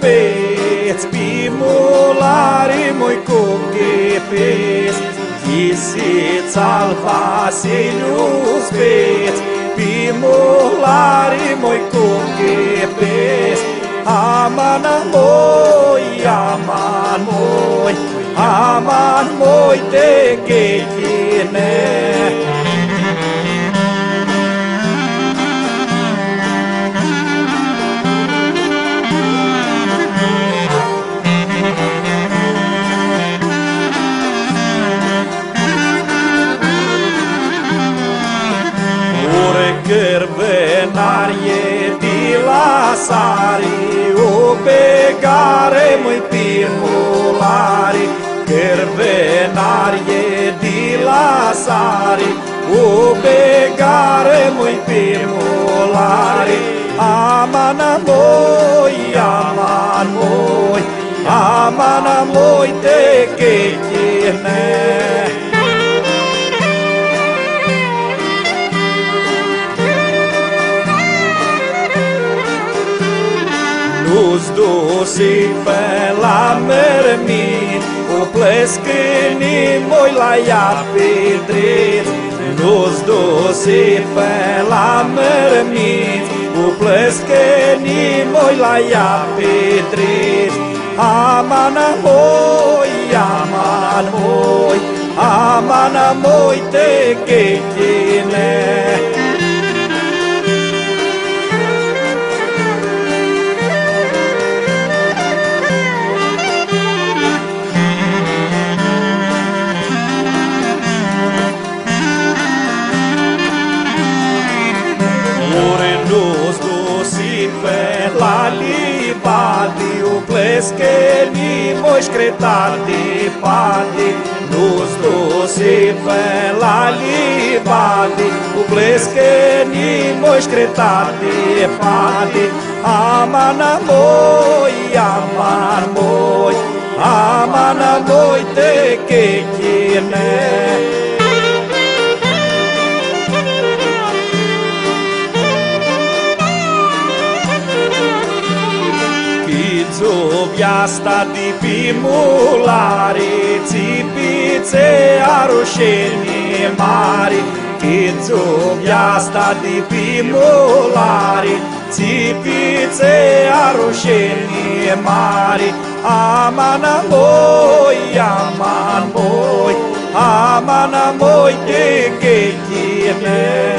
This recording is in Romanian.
peți, pimulari moi cuche peți, Chisiți al Vasilius peți, pimulari moi cuche peți, Aman moi te ghechine. Cârvenarie di la sari, o pegare moi pimulari. Cârvenarie di la sari, o pegare moi pimulari. Aman moi te ghechine. Nu-ți dusi pe la mermin, o plescâni moi la ea pedrit. Nu-ți dusi pe la mermin, o plescâni moi la ea pedrit. Aman moi te ghechine. La libadi, o plesceni moi scretardi padi. Nu-s dusi pe la libadi, o plesceni moi scretardi padi. Aman moi te ghechine. Viasta di pimulari, zipițe arușeni mari. Chizu viasta di pimulari, zipițe arușeni mari. Aman moi te ghechine.